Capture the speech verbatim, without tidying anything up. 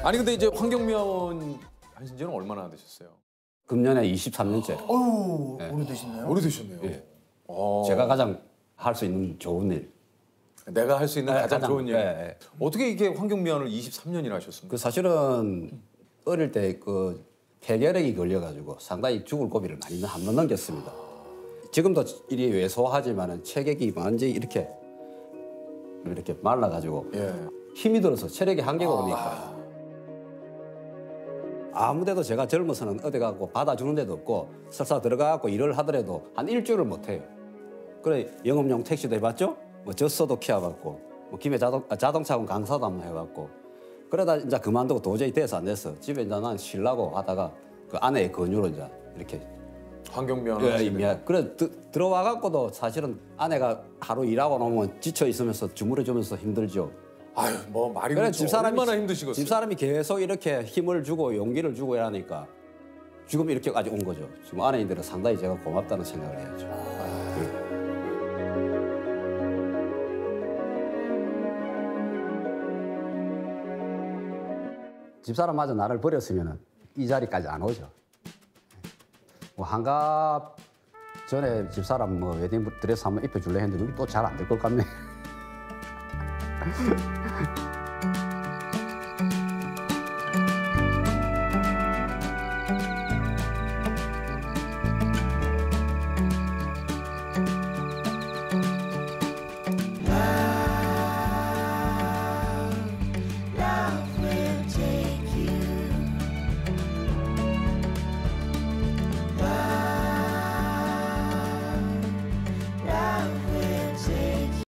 아니 근데 이제 환경미화원 하신 지는 얼마나 되셨어요? 금년에 이십삼 년째. 어우, 네. 오래되셨네요. 오래되셨네요. 예. 어. 제가 가장 할 수 있는 좋은 일. 내가 할 수 있는 네, 가장, 가장, 좋은 일. 네, 네. 어떻게 이게 환경미화원을 이십삼 년이나 하셨습니까? 그 사실은 어릴 때 그 폐결핵이 걸려가지고 상당히 죽을 고비를 많이 한번 넘겼습니다. 지금도 일이 왜소하지만은 체격이 완전히 이렇게 이렇게 말라가지고 예. 힘이 들어서 체력이 한계가 오니까 아무데도 제가 젊어서는 어디 가고 받아주는 데도 없고 설사 들어가고 일을 하더라도 한 일주일을 못해요. 그래 영업용 택시도 해봤죠? 뭐 젖소도 키워봤고 뭐 김해 자동, 아, 자동차원 강사도 한번 해봤고 그러다 이제 그만두고 도저히 돼서 안 됐어. 집에 이제 난 쉬려고 하다가 그 아내의 권유로 이제 이렇게 환경미화원. 예, 미안. 그래 드, 들어와 갖고도 사실은 아내가 하루 일하고 나면 지쳐 있으면서 주무르주면서 힘들죠. 아유 뭐 말이 그래 그렇죠. 집사람이 얼마나 힘드시겠어요. 집사람이 계속 이렇게 힘을 주고 용기를 주고 이러니까 지금 이렇게까지 온 거죠. 지금 아내인들은 상당히 제가 고맙다는 생각을 해야죠. 아, 집사람마저 나를 버렸으면 이 자리까지 안 오죠. 뭐 한갑 전에 집사람 뭐 웨딩 드레스 한번 입혀줄래 했는데 또 잘 안 될 것 같네.